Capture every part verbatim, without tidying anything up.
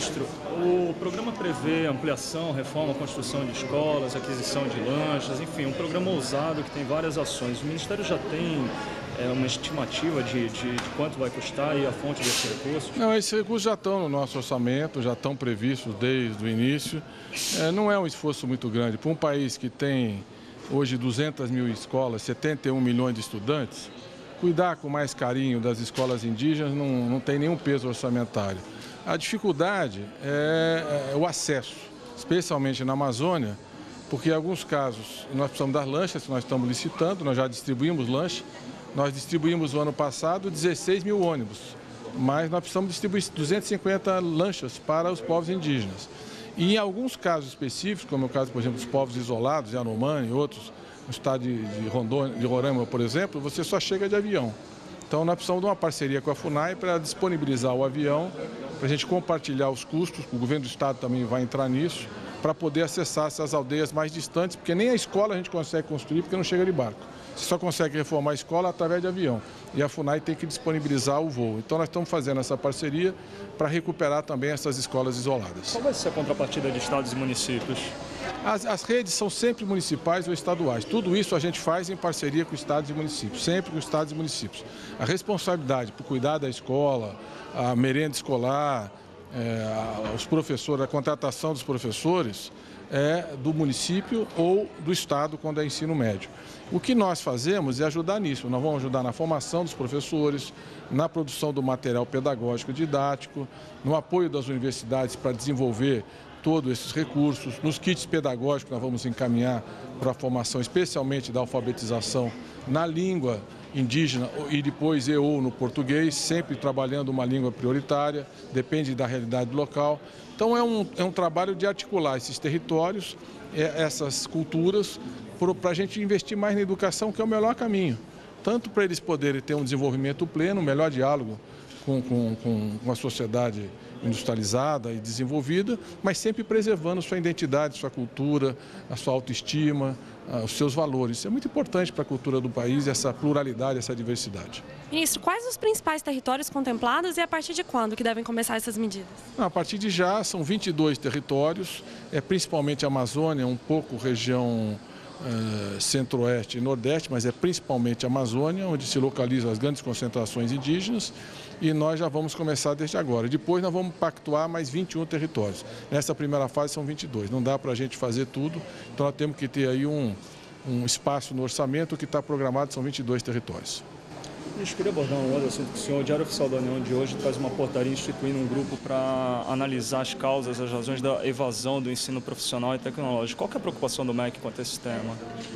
Ministro, o programa prevê ampliação, reforma, construção de escolas, aquisição de lanchas, enfim, um programa ousado que tem várias ações. O Ministério já tem é, uma estimativa de, de, de quanto vai custar e a fonte desses recursos? Não, esses recursos já estão no nosso orçamento, já estão previstos desde o início. É, não é um esforço muito grande. Para um país que tem hoje duzentas mil escolas, setenta e um milhões de estudantes, cuidar com mais carinho das escolas indígenas não, não tem nenhum peso orçamentário. A dificuldade é, é o acesso, especialmente na Amazônia, porque em alguns casos nós precisamos das lanchas que nós estamos licitando, nós já distribuímos lanche, nós distribuímos no ano passado dezesseis mil ônibus, mas nós precisamos distribuir duzentas e cinquenta lanchas para os povos indígenas. E em alguns casos específicos, como é o caso, por exemplo, dos povos isolados, Yanomami e outros, no estado de, de Rondônia, de Roraima, por exemplo, você só chega de avião. Então, nós precisamos de uma parceria com a FUNAI para disponibilizar o avião, para a gente compartilhar os custos, o governo do estado também vai entrar nisso, para poder acessar essas aldeias mais distantes, porque nem a escola a gente consegue construir, porque não chega de barco. Você só consegue reformar a escola através de avião. E a FUNAI tem que disponibilizar o voo. Então, nós estamos fazendo essa parceria para recuperar também essas escolas isoladas. Qual vai ser a contrapartida de estados e municípios? As, as redes são sempre municipais ou estaduais. Tudo isso a gente faz em parceria com estados e municípios, sempre com estados e municípios. A responsabilidade por cuidar da escola, a merenda escolar, é, os professores, a contratação dos professores é do município ou do estado quando é ensino médio. O que nós fazemos é ajudar nisso. Nós vamos ajudar na formação dos professores, na produção do material pedagógico didático, no apoio das universidades para desenvolver todos esses recursos, nos kits pedagógicos nós vamos encaminhar para a formação, especialmente da alfabetização na língua indígena e depois e ou no português, sempre trabalhando uma língua prioritária, depende da realidade local. Então é um, é um trabalho de articular esses territórios, essas culturas, para a gente investir mais na educação, que é o melhor caminho. Tanto para eles poderem ter um desenvolvimento pleno, um melhor diálogo com, com, com a sociedade industrializada e desenvolvida, mas sempre preservando sua identidade, sua cultura, a sua autoestima, os seus valores. Isso é muito importante para a cultura do país, essa pluralidade, essa diversidade. Ministro, quais os principais territórios contemplados e a partir de quando que devem começar essas medidas? A partir de já, são vinte e dois territórios, é principalmente a Amazônia, um pouco região Uh, centro-oeste e nordeste, mas é principalmente a Amazônia, onde se localizam as grandes concentrações indígenas, e nós já vamos começar desde agora. Depois nós vamos pactuar mais vinte e um territórios. Nessa primeira fase são vinte e dois, não dá para a gente fazer tudo, então nós temos que ter aí um, um espaço no orçamento que está programado, são vinte e dois territórios. Eu queria abordar um outro assunto com o senhor. O Diário Oficial da União de hoje traz uma portaria instituindo um grupo para analisar as causas, as razões da evasão do ensino profissional e tecnológico. Qual que é a preocupação do M E C quanto a esse tema?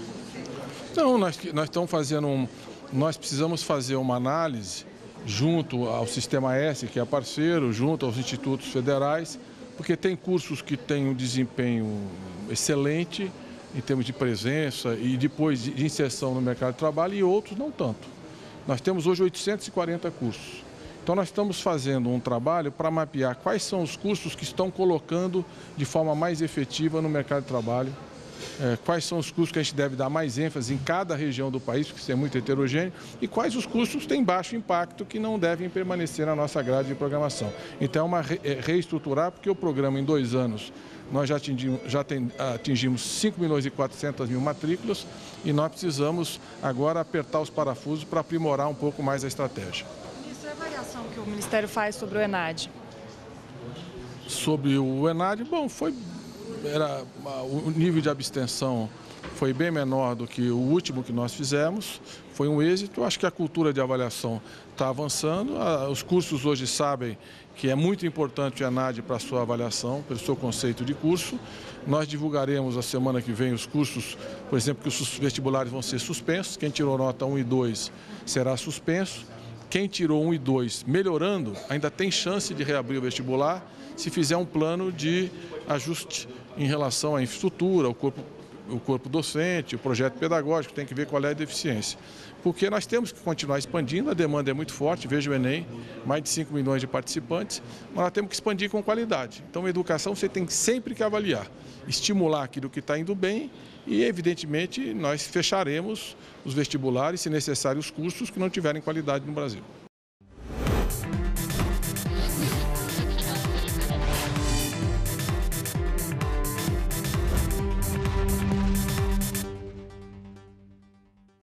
Não, nós, nós estamos fazendo um, nós precisamos fazer uma análise junto ao Sistema S, que é parceiro, junto aos institutos federais, porque tem cursos que têm um desempenho excelente em termos de presença e depois de inserção no mercado de trabalho e outros não tanto. Nós temos hoje oitocentos e quarenta cursos. Então, nós estamos fazendo um trabalho para mapear quais são os cursos que estão colocando de forma mais efetiva no mercado de trabalho, é, quais são os cursos que a gente deve dar mais ênfase em cada região do país, porque isso é muito heterogêneo, e quais os cursos têm baixo impacto que não devem permanecer na nossa grade de programação. Então, é uma re, é, reestruturar, porque o programa em dois anos nós já atingimos, já tem, atingimos cinco milhões e quatrocentas mil matrículas e nós precisamos agora apertar os parafusos para aprimorar um pouco mais a estratégia. Isso é a avaliação que o Ministério faz sobre o ENAD? Sobre o ENAD, bom, foi, era, o nível de abstenção foi bem menor do que o último que nós fizemos, foi um êxito. Acho que a cultura de avaliação está avançando, os cursos hoje sabem que é muito importante o ENAD para a sua avaliação, pelo seu conceito de curso. Nós divulgaremos a semana que vem os cursos, por exemplo, que os vestibulares vão ser suspensos, quem tirou nota um e dois será suspenso, quem tirou um e dois melhorando ainda tem chance de reabrir o vestibular se fizer um plano de ajuste em relação à infraestrutura, ao corpo o corpo docente, o projeto pedagógico, tem que ver qual é a deficiência. Porque nós temos que continuar expandindo, a demanda é muito forte, veja o Enem, mais de cinco milhões de participantes, mas nós temos que expandir com qualidade. Então, a educação você tem sempre que avaliar, estimular aquilo que está indo bem e, evidentemente, nós fecharemos os vestibulares, se necessário, os cursos que não tiverem qualidade no Brasil.